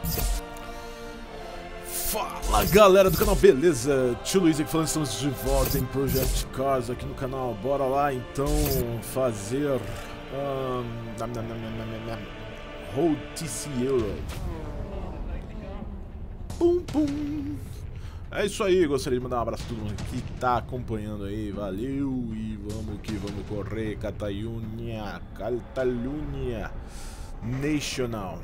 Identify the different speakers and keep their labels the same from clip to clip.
Speaker 1: Fala galera do canal, beleza? Tio Luiz aqui falando, estamos de volta em Project Cars aqui no canal. Bora lá então fazer Road TC Europe. Pum pum. É isso aí, gostaria de mandar um abraço a todo mundo que tá acompanhando aí, valeu e vamos que vamos correr, Catalunha Nacional.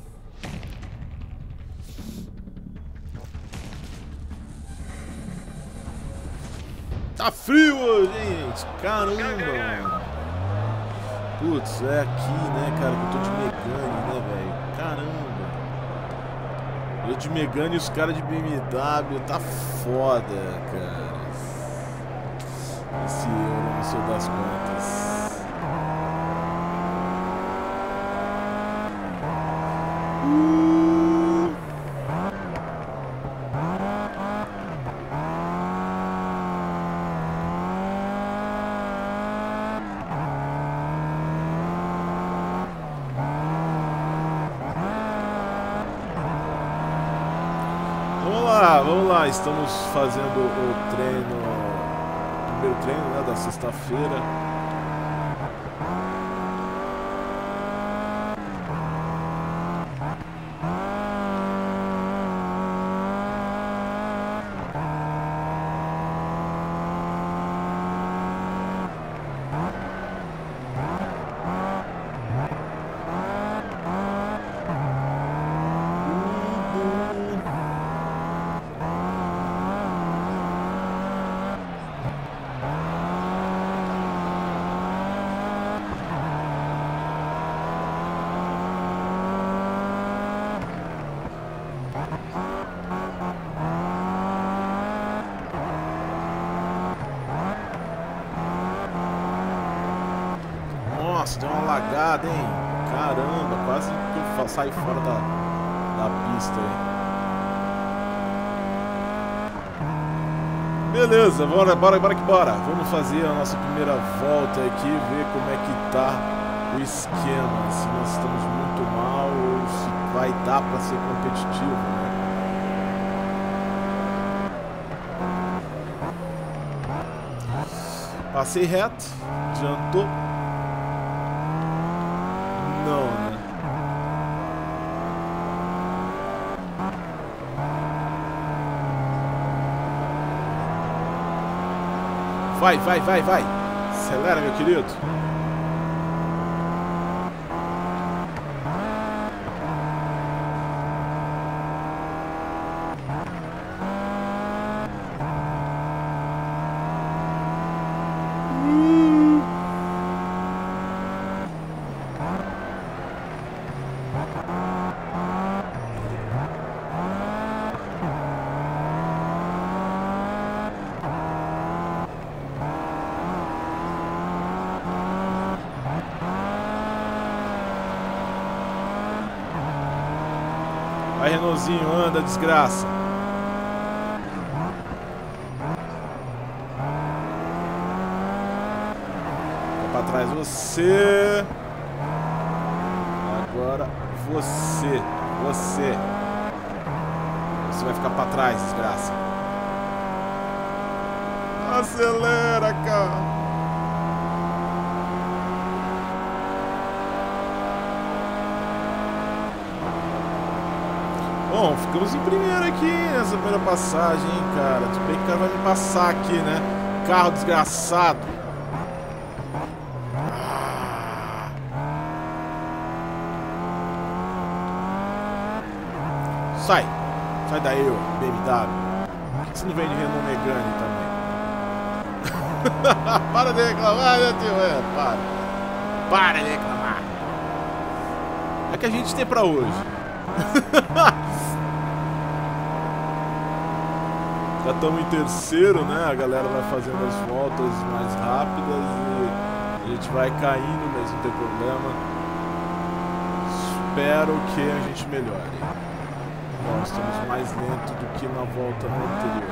Speaker 1: Tá frio hoje, gente, caramba. Putz, é aqui, né, cara, que eu tô de Megane, né, velho, caramba. Eu de Megane e os caras de BMW, tá foda, cara. Esse euro, não sei das contas. Vamos lá, estamos fazendo o treino, o primeiro treino, né, da sexta-feira. Nossa, deu uma lagada, hein? Caramba, quase que eu saí fora da pista aí. Beleza, bora que bora. Vamos fazer a nossa primeira volta aqui, ver como é que tá o esquema. Se nós estamos muito mal ou se vai dar pra ser competitivo, né? Passei reto, adiantou. Não, né? Vai. Acelera, meu querido. Vai, Renaultzinho, anda, desgraça. Vai pra trás você. Agora você. Você vai ficar pra trás, desgraça. Acelera, cara. Bom, ficamos em primeiro aqui nessa primeira passagem, hein, cara. Tudo bem que o cara vai me passar aqui, né? Carro desgraçado. Sai daí, ô BMW. Por que você não vem de Renault Megane também? Para de reclamar, né, tio? Para de reclamar. É que a gente tem pra hoje. Já estamos em terceiro, né? A galera vai fazendo as voltas mais rápidas e a gente vai caindo, mas não tem problema. Espero que a gente melhore. Nós estamos mais lento do que na volta anterior.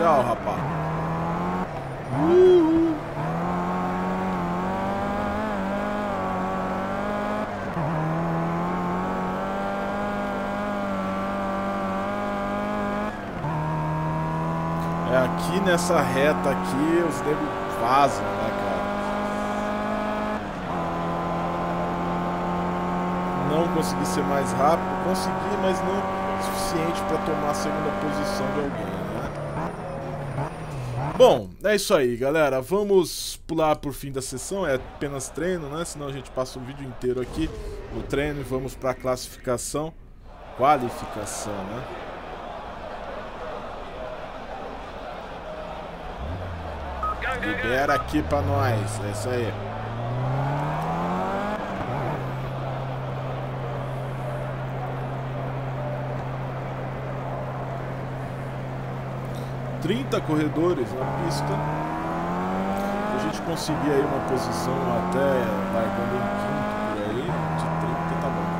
Speaker 1: Tchau, rapaz. É aqui nessa reta aqui, os nego vazam, né, cara? Não consegui ser mais rápido, consegui, mas não o suficiente para tomar a segunda posição de alguém, né? Bom, é isso aí, galera. Vamos pular por fim da sessão, é apenas treino, né? Senão a gente passa o vídeo inteiro aqui no treino e vamos para a qualificação, né? Libera aqui pra nós, é isso aí. ...30 corredores na pista. Se a gente conseguir aí uma posição até largando em quinto por aí, de 30 tá bom.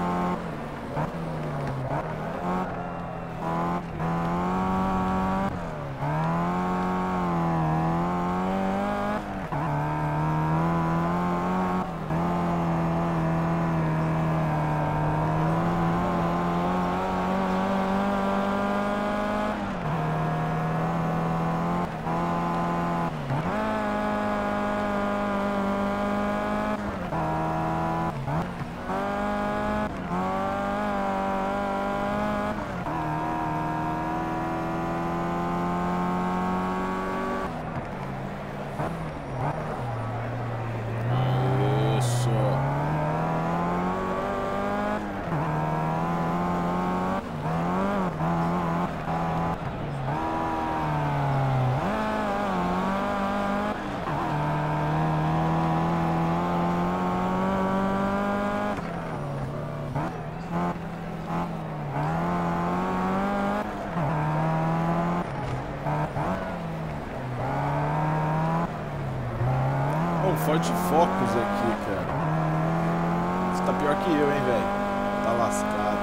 Speaker 1: Ford Focus aqui, cara. Você tá pior que eu, hein, velho? Tá lascado,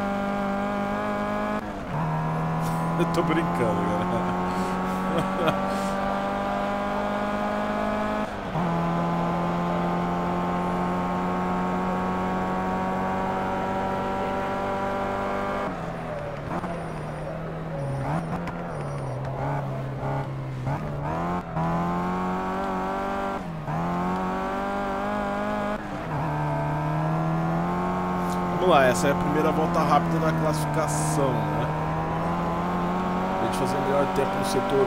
Speaker 1: hein? Eu tô brincando, galera. Vamos lá, essa é a primeira volta rápida da classificação, né? A gente fazer o melhor tempo no setor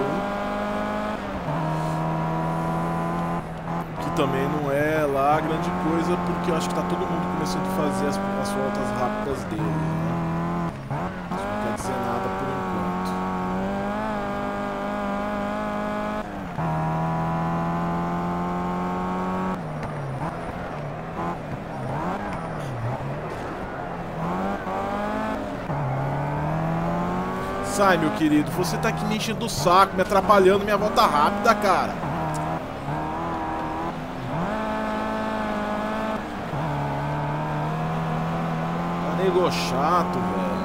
Speaker 1: 1. Que também não é lá grande coisa, porque eu acho que tá todo mundo começando a fazer as voltas rápidas dele, né? Isso não quer dizer nada por enquanto. Sai, meu querido, você tá aqui me enchendo o saco, me atrapalhando minha volta rápida, cara. Tá nego chato, velho.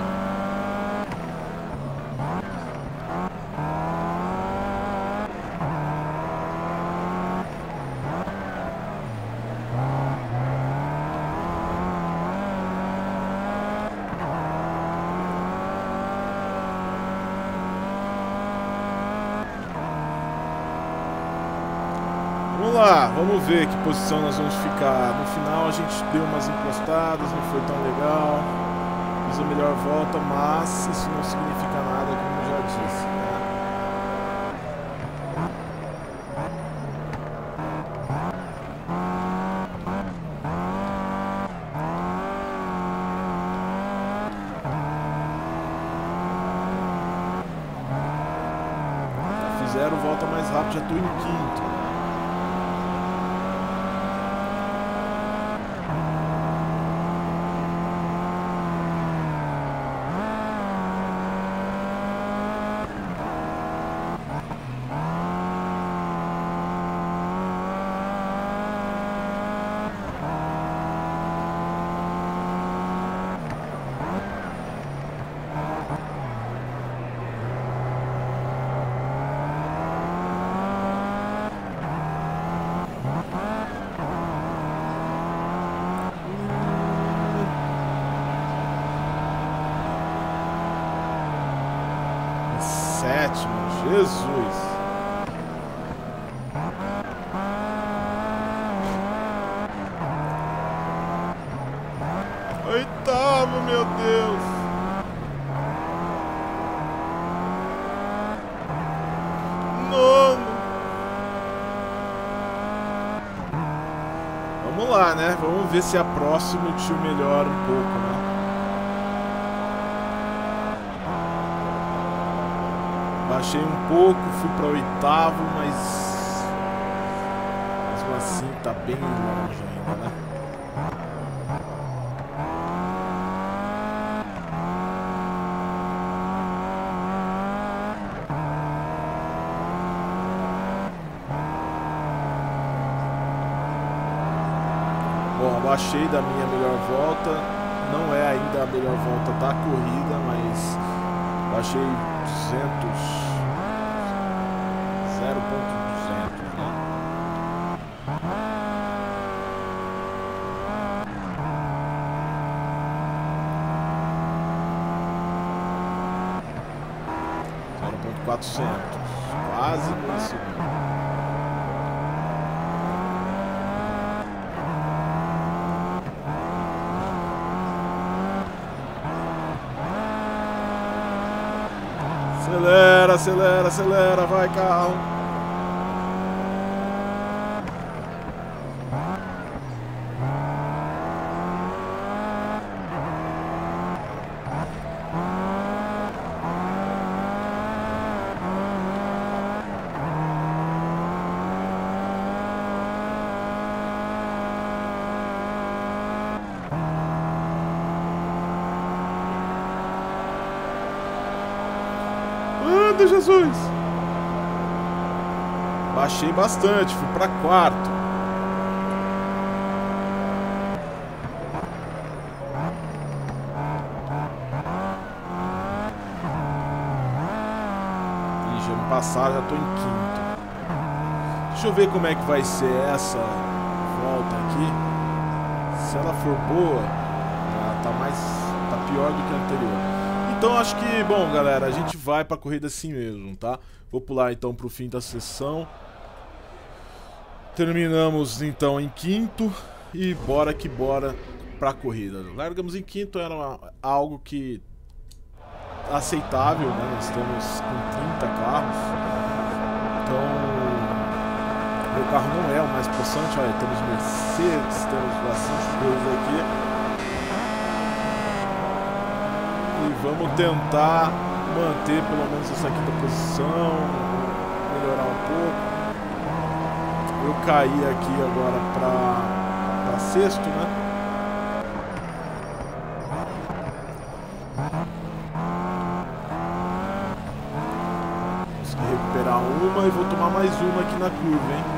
Speaker 1: Vamos lá, vamos ver que posição nós vamos ficar. No final a gente deu umas encostadas, não foi tão legal. Fiz a melhor volta, mas isso não significa nada, como eu já disse, né? Já fizeram volta mais rápido, já tô em quinto. Jesus. Oitavo, meu Deus. Nono. Vamos lá, né? Vamos ver se a próxima o tio melhora um pouco, né? Baixei um pouco, fui para oitavo, mas mesmo assim tá bem longe ainda, né? Bom, abaixei da minha melhor volta, não é ainda a melhor volta da corrida, mas baixei 0.200, né? .400, quase no segundo. Acelera, acelera, acelera, vai carro. Anda, Jesus! Baixei bastante, fui para quarto. E já me passaram, já tô em quinto. Deixa eu ver como é que vai ser essa volta aqui. Se ela for boa, tá pior do que a anterior. Então acho que, bom, galera, a gente vai pra corrida assim mesmo, tá? Vou pular então pro fim da sessão. Terminamos então em quinto e bora que bora pra corrida. Largamos em quinto, era algo que aceitável, né? Nós estamos com 30 carros. Então, meu carro não é o mais possante. Olha, temos Mercedes, temos bastante coisa aqui. E vamos tentar manter pelo menos essa quinta posição, melhorar um pouco. Eu caí aqui agora para sexto, né? Consegui recuperar uma e vou tomar mais uma aqui na curva, hein?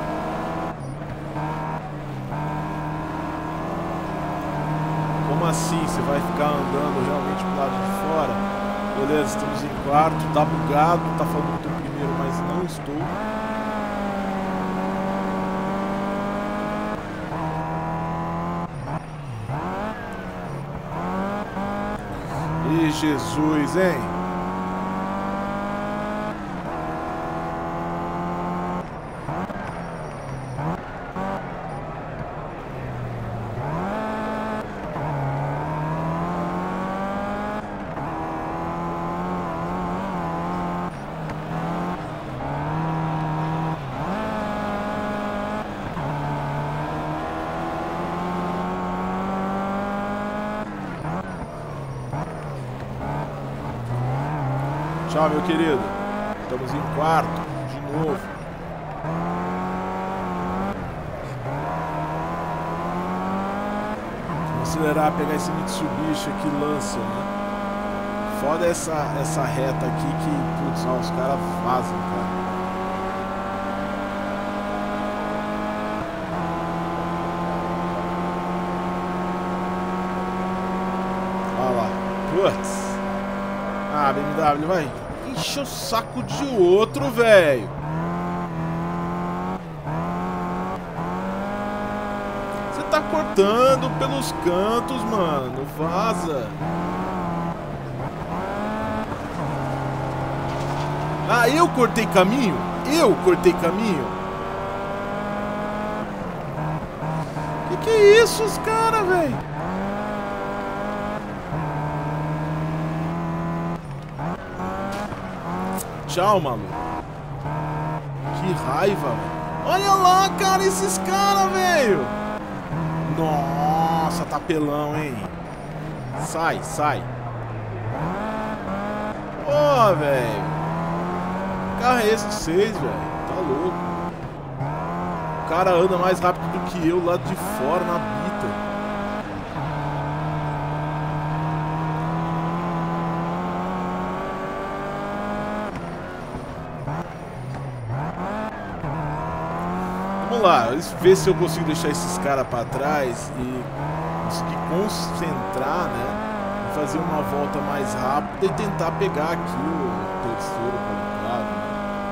Speaker 1: Como assim? Você vai ficar andando realmente pro lado de fora? Beleza, estamos em quarto, tá bugado, tá falando que tô em primeiro, mas não estou. Ih, Jesus, hein? Tchau, meu querido. Estamos em quarto, de novo. Vamos acelerar, pegar esse Mitsubishi aqui, Lancer, né? Foda essa reta aqui que, putz, ó, os caras vazam, cara. Olha lá. Putz. Ah, BMW, vai. Enche o saco de outro, velho. Você tá cortando pelos cantos, mano. Vaza. Ah, eu cortei caminho? Eu cortei caminho? Que é isso, os caras, velho? Tchau, maluco. Que raiva, velho. Olha lá, cara, esses caras, velho. Nossa, tá pelão, hein? Sai, sai. Pô, velho. Que carro é esse de vocês, velho? Tá louco. O cara anda mais rápido do que eu lá de fora, na bita. Vamos lá, ver se eu consigo deixar esses caras pra trás e conseguir concentrar, né? E fazer uma volta mais rápida e tentar pegar aqui o terceiro colocado, né?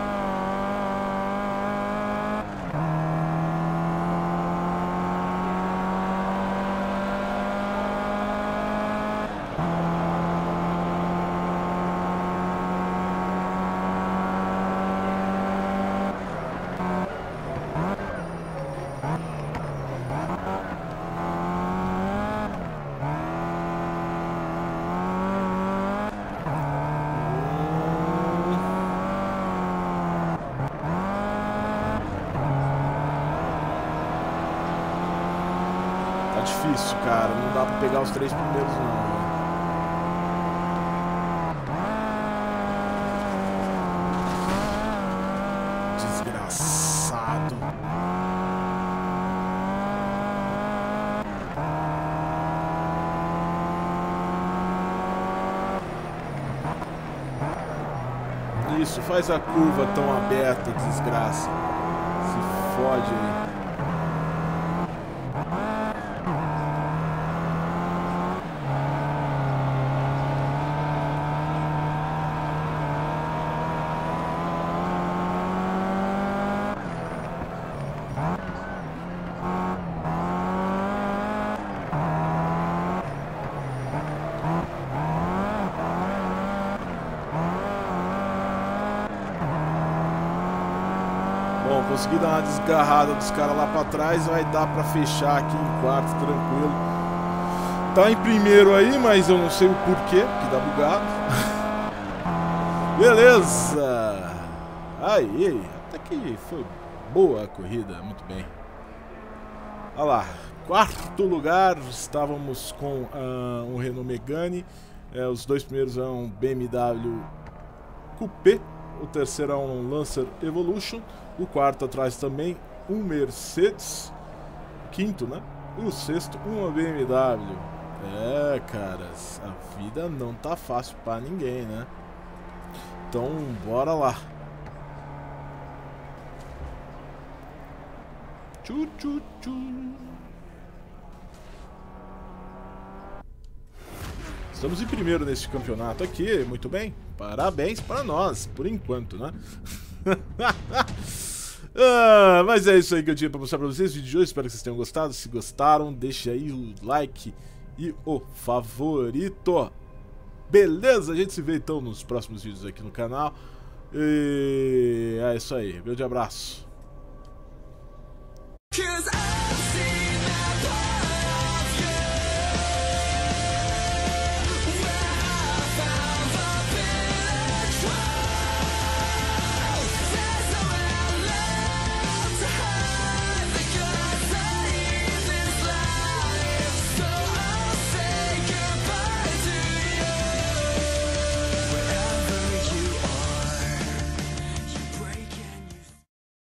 Speaker 1: Difícil, cara. Não dá pra pegar os 3 primeiros, não. Né? Desgraçado. Isso, faz a curva tão aberta, desgraça. Se fode aí. Bom, consegui dar uma desgarrada dos caras lá pra trás. Vai dar pra fechar aqui em quarto, tranquilo. Tá em primeiro aí, mas eu não sei o porquê, que dá bugado. Beleza. Aí, até que foi boa a corrida, muito bem. Olha lá, quarto lugar, estávamos com um Renault Megane. Os 2 primeiros eram um BMW Coupé. O terceiro é um Lancer Evolution. O quarto atrás também um Mercedes. Quinto, né? E o sexto, uma BMW. Caras, a vida não tá fácil pra ninguém, né? Então, bora lá. Tchu, tchu, tchu. Estamos em primeiro nesse campeonato aqui, muito bem. Parabéns para nós, por enquanto, né? Mas é isso aí que eu tinha para mostrar para vocês. O vídeo de hoje, espero que vocês tenham gostado. Se gostaram, deixe aí o like e o favorito. Beleza? A gente se vê então nos próximos vídeos aqui no canal. E é isso aí. Grande abraço.